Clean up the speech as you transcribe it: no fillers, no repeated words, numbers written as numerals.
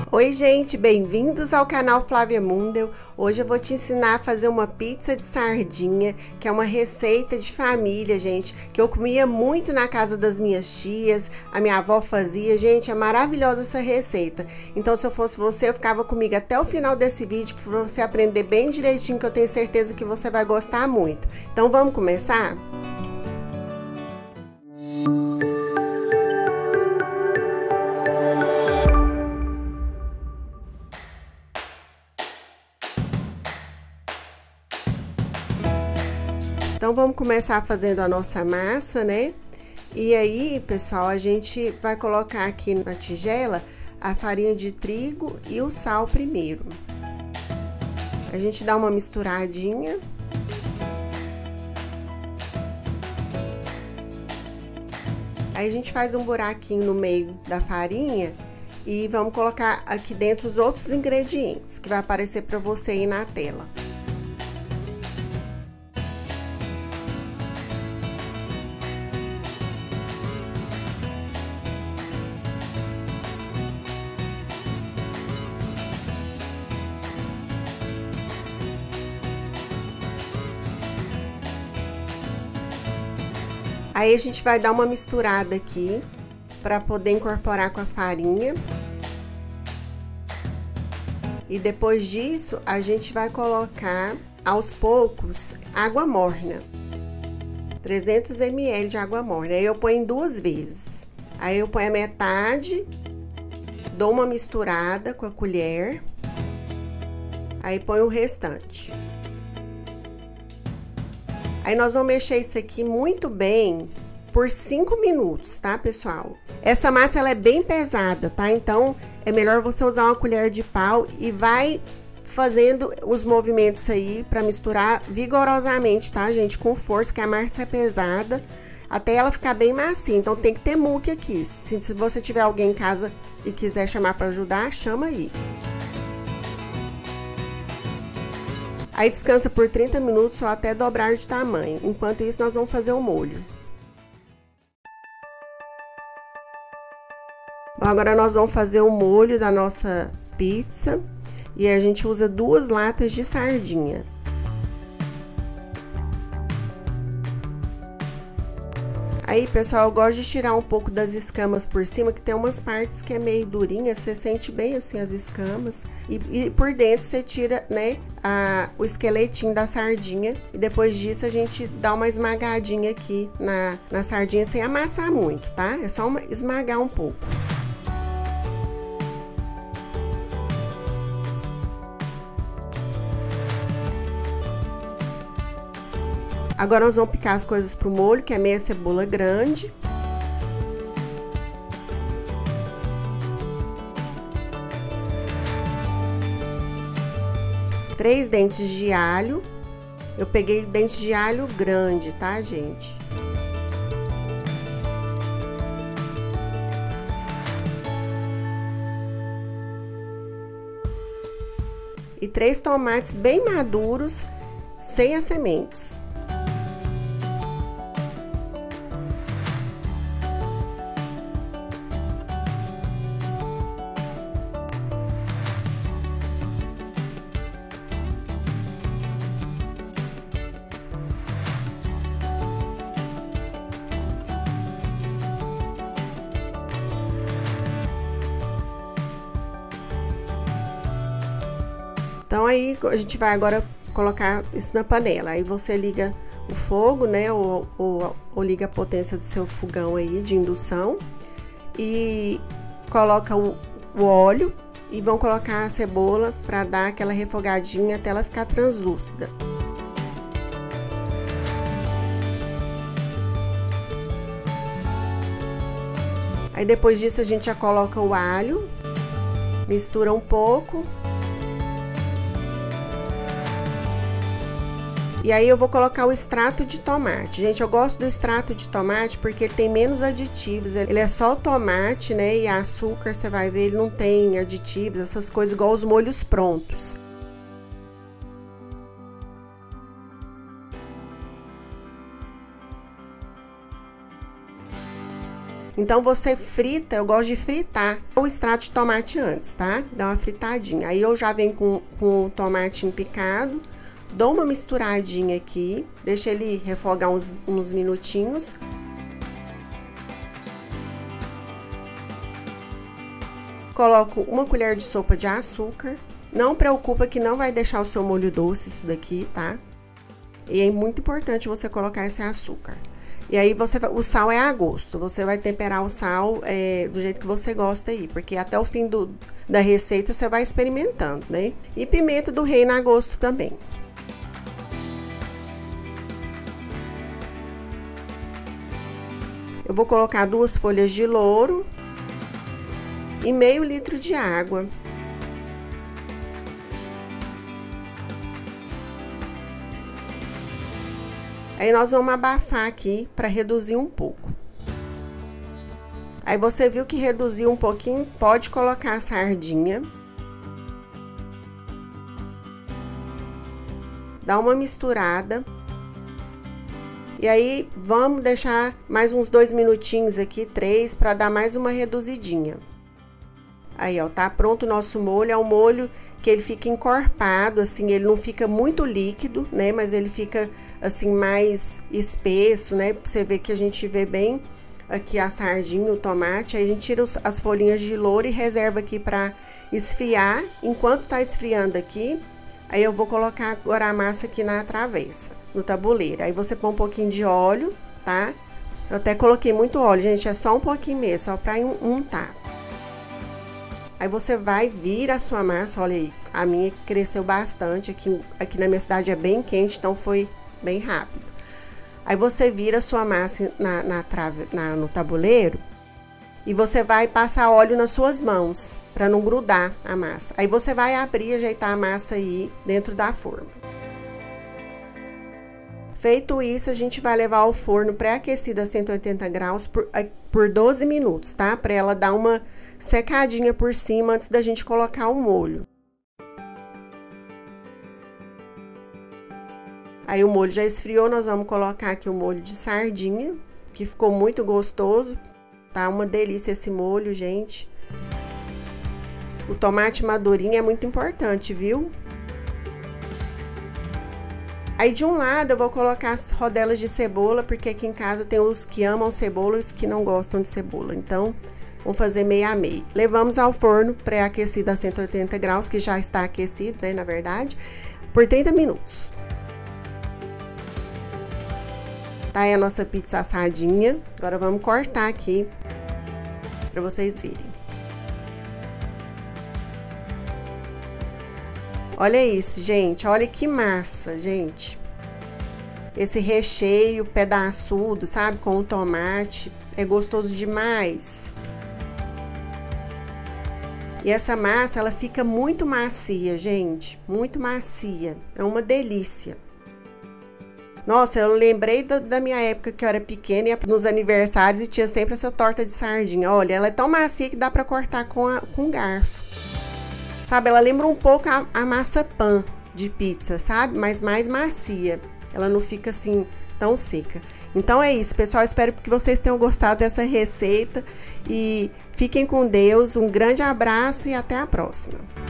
Oi gente, bem-vindos ao canal Flávia Mundel. Hoje eu vou te ensinar a fazer uma pizza de sardinha, que é uma receita de família, gente, que eu comia muito na casa das minhas tias, a minha avó fazia, gente, é maravilhosa essa receita. Então se eu fosse você, eu ficava comigo até o final desse vídeo para você aprender bem direitinho, que eu tenho certeza que você vai gostar muito. Então vamos começar? Então vamos começar fazendo a nossa massa, né? E aí, pessoal, a gente vai colocar aqui na tigela a farinha de trigo e o sal primeiro. A gente dá uma misturadinha. Aí a gente faz um buraquinho no meio da farinha e vamos colocar aqui dentro os outros ingredientes que vai aparecer para você aí na tela. Aí a gente vai dar uma misturada aqui para poder incorporar com a farinha. E depois disso, a gente vai colocar aos poucos água morna. 300 ml de água morna. Aí eu ponho em 2 vezes. Aí eu ponho a metade, dou uma misturada com a colher. Aí ponho o restante. Aí nós vamos mexer isso aqui muito bem por 5 minutos, tá, pessoal? Essa massa ela é bem pesada, tá? Então é melhor você usar uma colher de pau e vai fazendo os movimentos aí para misturar vigorosamente, tá, gente? Com força, que a massa é pesada, até ela ficar bem macia. Então tem que ter muque aqui. Se você tiver alguém em casa e quiser chamar para ajudar, chama aí. Aí descansa por 30 minutos ou até dobrar de tamanho. Enquanto isso, nós vamos fazer o molho. Bom, agora nós vamos fazer o molho da nossa pizza. E a gente usa 2 latas de sardinha. Aí, pessoal, eu gosto de tirar um pouco das escamas por cima, que tem umas partes que é meio durinha, você sente bem assim as escamas. E por dentro você tira, né, o esqueletinho da sardinha. E depois disso a gente dá uma esmagadinha aqui na sardinha, sem amassar muito, tá? É só esmagar um pouco. Agora nós vamos picar as coisas pro molho, que é meia cebola grande. Três dentes de alho. Eu peguei dentes de alho grande, tá, gente? E 3 tomates bem maduros, sem as sementes. Então aí a gente vai agora colocar isso na panela. Aí você liga o fogo, né, ou liga a potência do seu fogão aí de indução e coloca o óleo e vão colocar a cebola para dar aquela refogadinha até ela ficar translúcida. Aí depois disso a gente já coloca o alho, mistura um pouco. E aí eu vou colocar o extrato de tomate. Gente, eu gosto do extrato de tomate porque ele tem menos aditivos. Ele é só o tomate, né? E açúcar, você vai ver, ele não tem aditivos, essas coisas igual os molhos prontos. Então você frita, eu gosto de fritar o extrato de tomate antes, tá? Dá uma fritadinha. Aí eu já venho com o tomate picado, dou uma misturadinha aqui, deixa ele refogar uns minutinhos. Coloco uma colher de sopa de açúcar. Não preocupa que não vai deixar o seu molho doce isso daqui, tá? E é muito importante você colocar esse açúcar. E aí o sal é a gosto. Você vai temperar o sal do jeito que você gosta aí, porque até o fim da receita você vai experimentando, né? E pimenta do reino a gosto também. Eu vou colocar 2 folhas de louro e meio litro de água. Aí nós vamos abafar aqui para reduzir um pouco. Aí você viu que reduziu um pouquinho, pode colocar a sardinha. Dá uma misturada. E aí vamos deixar mais uns 2 minutinhos aqui, 3, para dar mais uma reduzidinha. Aí, ó, tá pronto o nosso molho. É um molho que ele fica encorpado, assim, ele não fica muito líquido, né? Mas ele fica, assim, mais espesso, né? Pra você ver que a gente vê bem aqui a sardinha, o tomate. Aí a gente tira as folhinhas de louro e reserva aqui pra esfriar. Enquanto tá esfriando aqui, aí eu vou colocar agora a massa aqui na travessa, no tabuleiro. Aí você põe um pouquinho de óleo, tá? Eu até coloquei muito óleo, gente, é só um pouquinho mesmo, só pra untar. Aí você vai vir a sua massa, olha aí, a minha cresceu bastante, aqui na minha cidade é bem quente, então foi bem rápido. Aí você vira a sua massa no tabuleiro e você vai passar óleo nas suas mãos, para não grudar a massa. Aí você vai abrir e ajeitar a massa aí dentro da forma. Feito isso, a gente vai levar ao forno pré-aquecido a 180 graus por 12 minutos, tá? Para ela dar uma secadinha por cima antes da gente colocar o molho. Aí o molho já esfriou, nós vamos colocar aqui o molho de sardinha, que ficou muito gostoso, tá? Uma delícia esse molho, gente. O tomate madurinho é muito importante, viu? Aí de um lado eu vou colocar as rodelas de cebola, porque aqui em casa tem os que amam cebola e os que não gostam de cebola. Então, vamos fazer meio a meio. Levamos ao forno pré-aquecido a 180 graus, que já está aquecido, né, na verdade, por 30 minutos. Tá aí a nossa pizza assadinha. Agora vamos cortar aqui para vocês verem. Olha isso, gente. Olha que massa, gente. Esse recheio pedaçudo, sabe? Com o tomate. É gostoso demais. E essa massa, ela fica muito macia, gente. Muito macia. É uma delícia. Nossa, eu lembrei da minha época que eu era pequena, ia nos aniversários e tinha sempre essa torta de sardinha. Olha, ela é tão macia que dá pra cortar com garfo. Sabe, ela lembra um pouco a massa pan de pizza, sabe? Mas mais macia. Ela não fica assim tão seca. Então é isso, pessoal. Espero que vocês tenham gostado dessa receita. E fiquem com Deus. Um grande abraço e até a próxima.